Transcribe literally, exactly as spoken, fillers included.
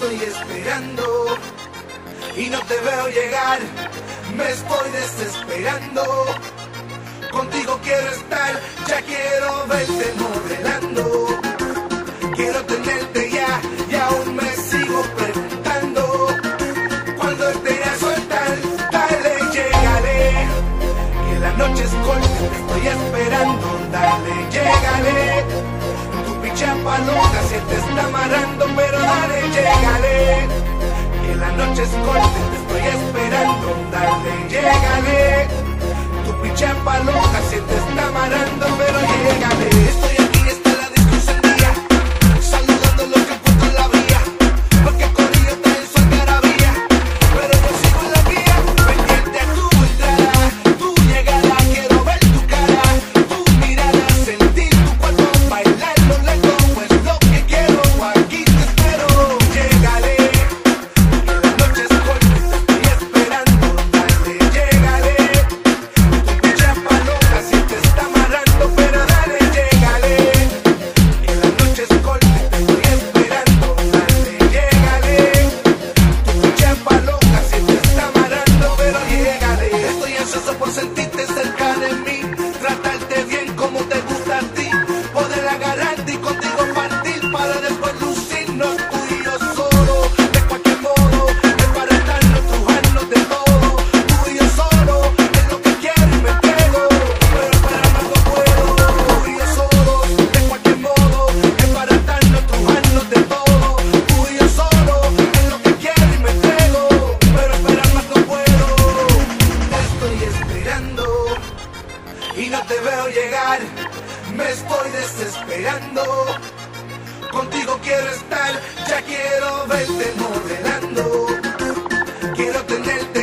estoy esperando y no te veo llegar, me estoy desesperando. Contigo quiero estar, ya quiero verte modelando. Quiero tenerte ya y aún me sigo preguntando cuándo te iré a soltar. Dale, llegaré, que la noche es corta, te estoy esperando. Dale, llegaré, tu pichapa loca se te está amarrando, pero dale, llegaré, que la noche es corta, te estoy esperando. Dale, llegaré, tu pichapa loca se te está amarrando, pero llegaré. Estoy aquí, está la disco encendida, saludando lo que puesto en la vía, porque corrido está en su algarabía, pero yo sigo en la vía, pendiente a tu entrada, tu llegada, quiero ver tu cara, tu mirada, sentir tu cuerpo, bailar lo lento, pues lo que quiero, aquí te espero. Llegaré, que la noche es corta, te estoy esperando. Dale, llegaré, tu pichapa loca si te está amarrando, pero dale, llegaré, que la noche es corta, te estoy esperando. Dale, llegaré, tu pichapa loca si te está amarrando, pero llegaré. Estoy ansioso por sentirte cerca de mí, tratarte bien como te gusta a ti, poder agarrarte y contigo partir para después lucirnos tú y yo solo. De cualquier modo, desbaratarnos, trujarnos de todo, tú y yo solo, es lo que quiero y me entrego, pero esperar más no puedo. Tú y yo solo, de cualquier modo, desbaratarnos, trujarnos de todo, tú y yo solo, es lo que quiero y me entrego, pero esperar más no puedo. Te estoy esperando y no te veo llegar, me estoy desesperando. Contigo quiero estar, ya quiero verte modelando. Quiero tenerte